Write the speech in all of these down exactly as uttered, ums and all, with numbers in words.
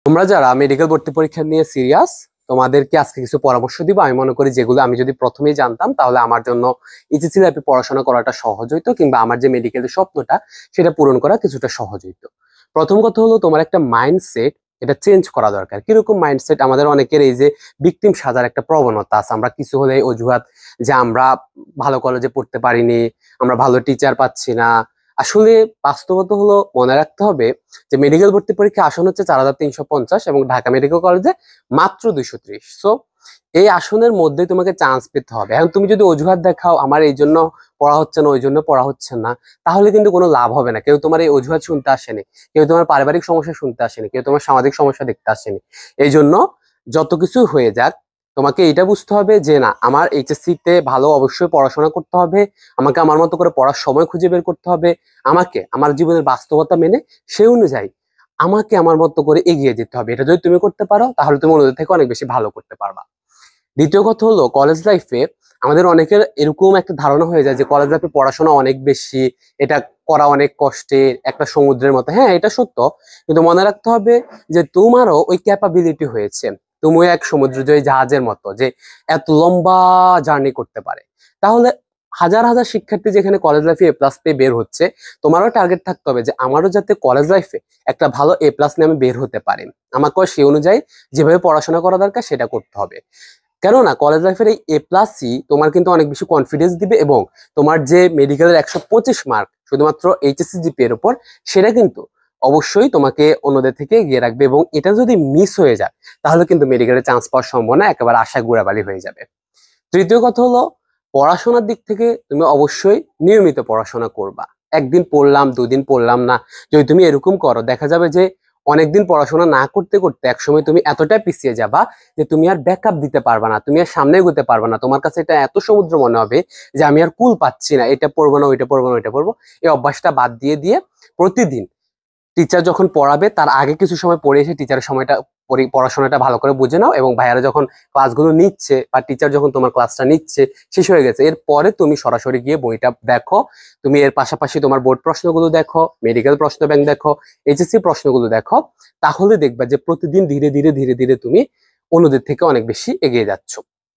তোমরা যারা মেডিকেল ভর্তি পরীক্ষা নিয়ে সিরিয়াস, তোমাদেরকে আজকে কিছু পরামর্শ দিব। আমি মনে করি যেগুলো আমি যদি প্রথমেই জানতাম তাহলে আমার জন্য এইচএসসি লাইফে পড়াশোনা করাটা সহজ হইতো, কিংবা আমার যে মেডিকেলের স্বপ্নটা সেটা পূরণ করা কিছুটা সহজ হইতো। প্রথম কথা হলো, তোমার একটা মাইন্ডসেট এটা চেঞ্জ করা দরকার। কিরকম মাইন্ডসেট? আমাদের অনেকের এই যে ভিকটিম সাজার একটা প্রবণতা আছে। আমরা কিছু হলে অজুহাত যে আমরা ভালো কলেজে পড়তে পারিনি, আমরা ভালো টিচার পাচ্ছি না। আসলে বাস্তবতা হলো, মনে রাখতে হবে যে মেডিকেল ভর্তি পরীক্ষা আসন হচ্ছে চার হাজার তিনশো পঞ্চাশ এবং ঢাকা মেডিকেল কলেজে মাত্র দুইশো ত্রিশ। সো এই আসনের মধ্যে তোমাকে চান্স পেতে হবে। এখন তুমি যদি অজুহাত দেখাও আমার এই জন্য পড়া হচ্ছে না, ওই জন্য পড়া হচ্ছে না, তাহলে কিন্তু কোনো লাভ হবে না। কেউ তোমার এই অজুহাত শুনতে আসেনি, কেউ তোমার পারিবারিক সমস্যা শুনতে আসেনি, কেউ তোমার সামাজিক সমস্যা দেখতে আসেনি। এই জন্য যত কিছু হয়ে যাক, তোমাকে এটা বুঝতে হবে যে না, আমার এইচএসসি তে ভালো অবশ্যই পড়াশোনা করতে হবে, আমাকে আমার মতো করে পড়ার সময় খুঁজে বের করতে হবে, আমাকে আমার জীবনের বাস্তবতা মেনে সেই অনুযায়ী আমাকে আমার মতো করে এগিয়ে যেতে হবে। এটা যদি তুমি করতে পারো তাহলে তুমি অন্যদের থেকে অনেক বেশি ভালো করতে পারবা। দ্বিতীয় কথা হলো, কলেজ লাইফে আমাদের অনেকের এরকম একটা ধারণা হয়ে যায় যে কলেজ লাইফে পড়াশোনা অনেক বেশি, এটা করা অনেক কষ্টের, একটা সমুদ্রের মতো। হ্যাঁ, এটা সত্য, কিন্তু মনে রাখতে হবে যে তোমারও ওই ক্যাপাবিলিটি হয়েছে। তুমিও এক সমুদ্রজয়ী জাহাজের মতো যে এত লম্বা জার্নি করতে পারে। তাহলে হাজার হাজার শিক্ষার্থী যেখানে কলেজ লাইফে এ প্লাস পেয়ে বের হচ্ছে, তোমারও টার্গেট থাকতে হবে যে আমারও যাতে কলেজ লাইফে একটা ভালো এ প্লাস নিয়ে আমি বের হতে পারি। আমাকেও সেই অনুযায়ী যেভাবে পড়াশোনা করা দরকার সেটা করতে হবে। কেননা কলেজ লাইফের এই এ প্লাসই তোমার কিন্তু অনেক বেশি কনফিডেন্স দিবে, এবং তোমার যে মেডিকেলের একশো পঁচিশ মার্ক শুধুমাত্র এইচএসসি জিপি এর উপর, সেটা কিন্তু অবশ্যই তোমাকে অন্যদের থেকে এগিয়ে রাখবে। এবং এটা যদি মিস হয়ে যায় তাহলে কিন্তু মেডিকেলের চান্স পাওয়ার সম্ভাবনা একেবারে আশায় গুড়াবালি হয়ে যাবে। তৃতীয় কথা হলো, পড়াশোনার দিক থেকে তুমি অবশ্যই নিয়মিত পড়াশোনা করবা। একদিন পড়লাম, দুদিন পড়লাম না, যদি তুমি এরকম করো দেখা যাবে যে অনেকদিন পড়াশোনা না করতে করতে একসময় তুমি এতটাই পিছিয়ে যাবা যে তুমি আর ব্যাকআপ দিতে পারবা না, তুমি আর সামনে এগোতে পারবা না। তোমার কাছে এটা এত সমুদ্র মনে হবে যে আমি আর কুল পাচ্ছি না, এটা পড়বো না, ওইটা পড়বো না, ওইটা পড়বো। এই অভ্যাসটা বাদ দিয়ে দিয়ে প্রতিদিন টিচার যখন পড়াবে তার আগে কিছু সময় পড়ে এসে টিচারের সময়টা পড়াশোনাটা ভালো করে বুঝে নাও, এবং ভাইয়ারা যখন ক্লাসগুলো নিচ্ছে বা টিচার যখন তোমার ক্লাসটা নিচ্ছে শেষ হয়ে গেছে, এরপরে তুমি সরাসরি গিয়ে বইটা দেখো। তুমি এর পাশাপাশি তোমার বোর্ড প্রশ্নগুলো দেখো, মেডিকেল প্রশ্ন ব্যাংক দেখো, এইচএসসি প্রশ্নগুলো দেখো। তাহলে দেখবা যে প্রতিদিন ধীরে ধীরে ধীরে ধীরে তুমি অন্যদের থেকে অনেক বেশি এগিয়ে যাচ্ছ।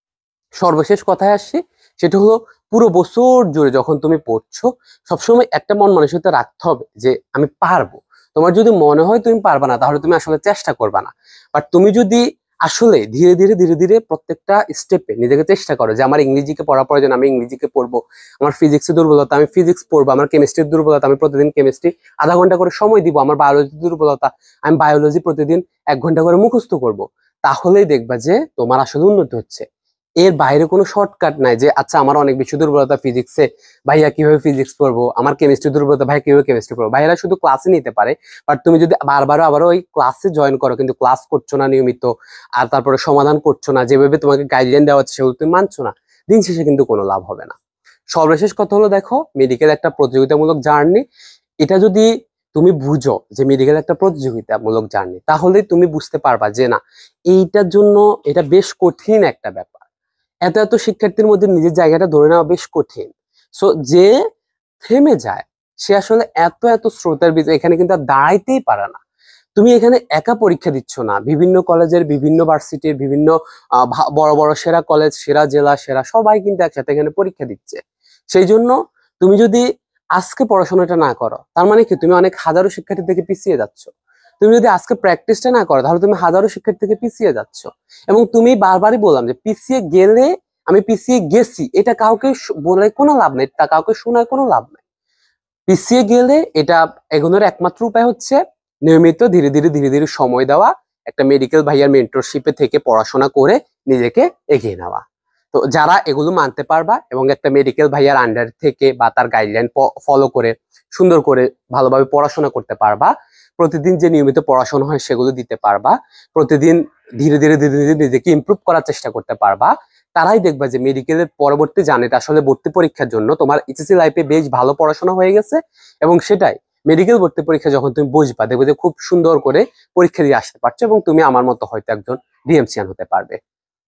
সর্বশেষ কথায় আসছি, সেটা হলো পুরো বছর জুড়ে যখন তুমি পড়ছো সবসময় একটা মন মানসিকতা রাখতে হবে যে আমি পারবো। তোমার যদি মনে হয় তুমি পারবা না তাহলে তুমি আসলে চেষ্টা করবা না। বাট তুমি যদি আসলে ধীরে ধীরে ধীরে ধীরে প্রত্যেকটা স্টেপে নিজেকে চেষ্টা করো যে আমার ইংরেজিকে পড়া প্রয়োজন, আমি ইংরেজিকে পড়বো, আমার ফিজিক্সের দুর্বলতা আমি ফিজিক্স পড়বো, আমার কেমিস্ট্রির দুর্বলতা আমি প্রতিদিন কেমিস্ট্রি আধা ঘন্টা করে সময় দিব, আমার বায়োলজির দুর্বলতা আমি বায়োলজি প্রতিদিন এক ঘন্টা করে মুখস্থ করব। তাহলেই দেখবা যে তোমার আসলে উন্নতি হচ্ছে। এর বাইরে কোনো শর্টকাট নাই যে আচ্ছা আমার অনেক বেশি দুর্বলতা ফিজিক্সে, ভাইয়া কিভাবে ফিজিক্স পড়বো, আমার কেমিস্ট্রি দুর্বলতা, ভাই কিভাবে কেমিস্ট্রি পড়বো। ভাইয়ারা শুধু ক্লাসে নিতে পারে, বাট তুমি যদি বারবার আবারও ওই ক্লাসে জয়েন করো কিন্তু ক্লাস করছো না নিয়মিত, আর তারপরে সমাধান করছো না, যেভাবে তোমাকে গাইডলাইন দেওয়া হচ্ছে সেগুলো তুমি মানছো না, দিন শেষে কিন্তু কোনো লাভ হবে না। সর্বশেষ কথা হলো, দেখো মেডিকেল একটা প্রতিযোগিতামূলক জার্নি। এটা যদি তুমি বুঝো যে মেডিকেল একটা প্রতিযোগিতামূলক জার্নি, তাহলে তুমি বুঝতে পারবা যে না, এইটার জন্য এটা বেশ কঠিন একটা ব্যাপার। এত এত শিক্ষার্থীর মধ্যে নিজের জায়গাটা ধরে নেওয়া বেশ কঠিন। সো যে থেমে যায় সে আসলে এত এত স্রোতের ভিতরে এখানে কিন্তু আর দাঁড়াইতেই পারে না। তুমি এখানে একা পরীক্ষা দিচ্ছ না, বিভিন্ন কলেজের, বিভিন্ন ভার্সিটির, বিভিন্ন বড় বড় সেরা কলেজ, সেরা জেলা, সেরা সবাই কিন্তু একসাথে এখানে পরীক্ষা দিচ্ছে। সেই জন্য তুমি যদি আজকে পড়াশোনাটা না করো তার মানে কি তুমি অনেক হাজারো শিক্ষার্থী থেকে পিছিয়ে যাচ্ছ। তুমি যদি আজকে প্র্যাকটিসটা না করো তাহলে তুমি হাজারো শিক্ষার্থী থেকে পিছিয়ে যাচ্ছ। এবং তুমি বারবারই বললাম যে পিছিয়ে গেলে, আমি পিছিয়ে গেছি এটা কাউকে বলে কোনো লাভ নেই, তা কাউকে শোনায় কোনো লাভ নেই। পিছিয়ে গেলে এটা এগোনোর একমাত্র উপায় হচ্ছে নিয়মিত ধীরে ধীরে ধীরে ধীরে সময় দেওয়া, একটা মেডিকেল ভাইয়ার মেন্টরশিপে থেকে পড়াশোনা করে নিজেকে এগিয়ে নেওয়া। তো যারা এগুলো মানতে পারবা এবং একটা মেডিকেল ভাইয়ার আন্ডার থেকে বা তার গাইডলাইন ফলো করে সুন্দর করে ভালোভাবে পড়াশোনা করতে পারবা, প্রতিদিন যে নিয়মিত পড়াশোনা হয় সেগুলো দিতে পারবা, প্রতিদিন ধীরে ধীরে ধীরে ধীরে নিজেকে ইমপ্রুভ করার চেষ্টা করতে পারবা, তারাই দেখবা যে মেডিকেলের পরবর্তী জার্নিটা আসলে ভর্তি পরীক্ষার জন্য তোমার এইচএসসি লাইফে বেশ ভালো পড়াশোনা হয়ে গেছে। এবং সেটাই মেডিকেল ভর্তি পরীক্ষা যখন তুমি বসবা দেখবে যে খুব সুন্দর করে পরীক্ষা দিয়ে আসতে পারছো, এবং তুমি আমার মতো হয়তো একজন ডিএমসিয়ান হতে পারবে।